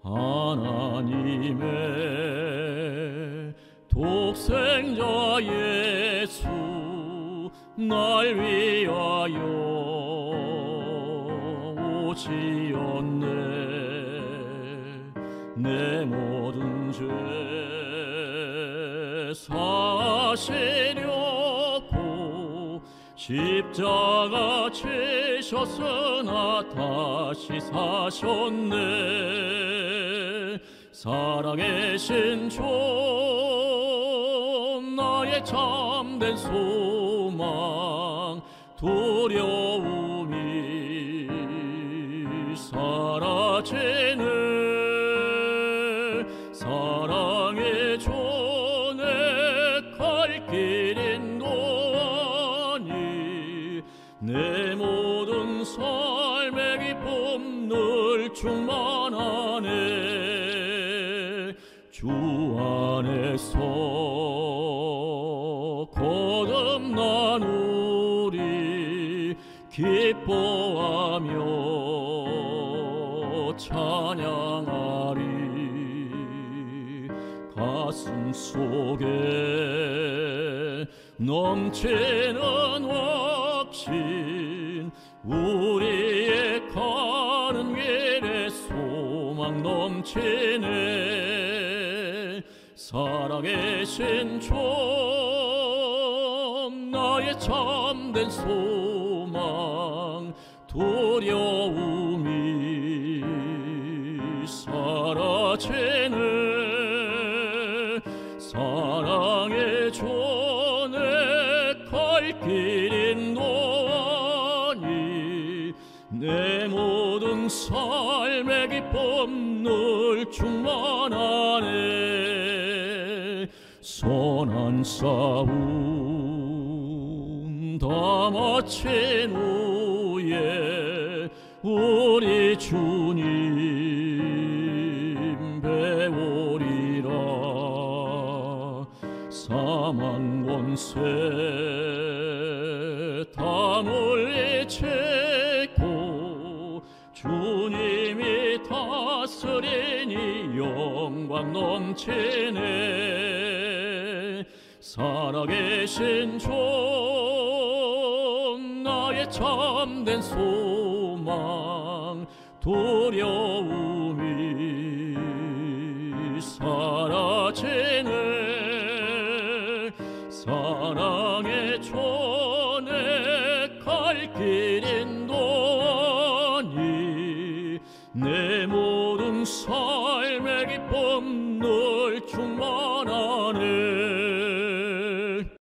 하나님의 독생자 예수 날 위하여 오시었네. 내 모든 죄 사시려고 십자가 지셨으나 다시 사셨네. 살아계신 주 나의 참된 소망 두려움이 사라지네. 사랑의 주 내 갈 길 인도하니 내 모든 삶의 기쁨 늘 충만하네. 주 안에서 거듭난 우리 기뻐하며 찬양하리. 가슴 속에 넘치는 확신 우리의 가는 길에 소망 넘치네. 살아계신 주 나의 참된 소망 두려움이 사라지네. 사랑의 주 내 갈 길 인도하니 내 모든 삶의 기쁨 늘 충만하네. 선한 싸움 다 마친 후에 우리 주님 배우리라. 사망 권세 다 물리치고 주님이 다스리니 영광 넘치네. 살아계신 주 나의 참된 소망 두려움이 사라지네. 사랑의 주 내 갈 길 인도하니 내 모든 삶의 기쁨 늘 충만하네.